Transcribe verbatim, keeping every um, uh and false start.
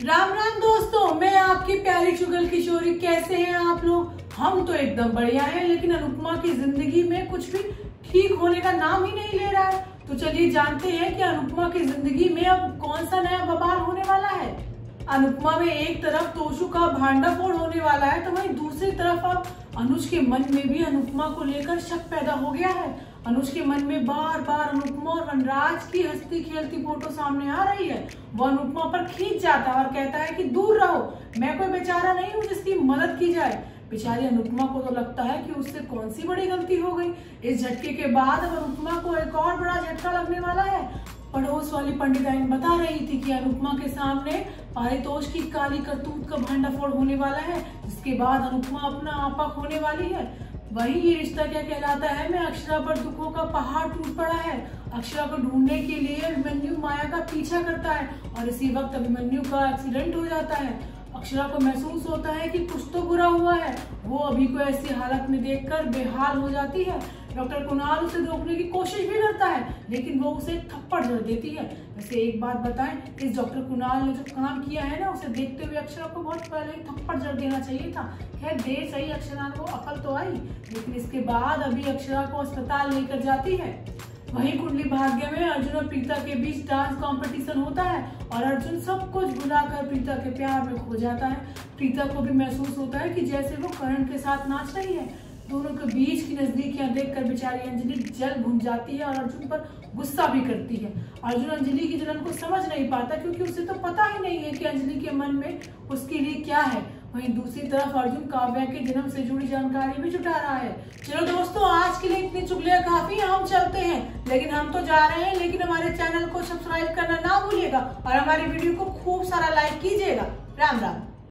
राम राम दोस्तों, मैं आपकी प्यारी चुगल किशोरी। कैसे हैं आप लोग? हम तो एकदम बढ़िया हैं, लेकिन अनुपमा की जिंदगी में कुछ भी ठीक होने का नाम ही नहीं ले रहा है। तो चलिए जानते हैं कि अनुपमा की जिंदगी में अब कौन सा नया बवाल होने वाला है। अनुपमा में एक तरफ तोशु का भांडाफोड़ होने वाला है, तो वहीं दूसरी तरफ अब अनुज के मन में भी अनुपमा को लेकर शक पैदा हो गया है। अनुज के मन में बार बार अनुपमा और वनराज की हंसती खेलती फोटो सामने आ रही है। वो अनुपमा पर खींच जाता है और कहता है कि दूर रहो, मैं कोई बेचारा नहीं हूँ जिसकी मदद की जाए। बेचारी अनुपमा को तो लगता है कि उससे कौन सी बड़ी गलती हो गई। इस झटके के बाद अब अनुपमा को एक और बड़ा झटका लगने वाला है। पड़ोस वाली पंडिताइन बता रही थी कि अनुपमा के सामने पारितोष की काली करतूत का भांडाफोड़ होने वाला है, जिसके बाद अनुपमा अपना आपा खोने वाली है। वही ये रिश्ता क्या कहलाता है में अक्षरा पर दुखों का पहाड़ टूट पड़ा है। अक्षरा को ढूंढने के लिए अभिमन्यु माया का पीछा करता है और इसी वक्त अभिमन्यु का एक्सीडेंट हो जाता है। अक्षरा को महसूस होता है कि कुछ तो बुरा हुआ है। वो अभी को ऐसी हालत में देखकर बेहाल हो जाती है। डॉक्टर कुणाल उसे रोकने की कोशिश भी करता है, लेकिन वो उसे थप्पड़ जड़ देती है। वैसे एक बात बताएं, इस डॉक्टर कुणाल ने जो काम किया है ना, उसे देखते हुए अक्षरा को बहुत पहले ही थप्पड़ जड़ देना चाहिए था। खैर देर सही अक्षरा को अकल तो आई, लेकिन इसके बाद अभी अक्षरा को अस्पताल लेकर जाती है। वहीं कुंडली भाग्य में अर्जुन और प्रीता के बीच डांस कंपटीशन होता है और अर्जुन सब कुछ भुलाकर प्रीता के प्यार में खो जाता है। प्रीता को भी महसूस होता है कि जैसे वो करण के साथ नाच रही है। दोनों के बीच की नजदीकियां देखकर बेचारी अंजलि जल भून जाती है और अर्जुन पर गुस्सा भी करती है। अर्जुन अंजलि की जलन को समझ नहीं पाता, क्योंकि उसे तो पता ही नहीं है कि अंजलि के मन में उसके लिए क्या है। वहीं दूसरी तरफ अर्जुन काव्या के जन्म से जुड़ी जानकारी भी जुटा रहा है। चलो दोस्तों, आज के लिए इतनी चुगलियां काफी, हम चलते हैं। लेकिन हम तो जा रहे हैं, लेकिन हमारे चैनल को सब्सक्राइब करना ना भूलिएगा और हमारी वीडियो को खूब सारा लाइक कीजिएगा। राम राम।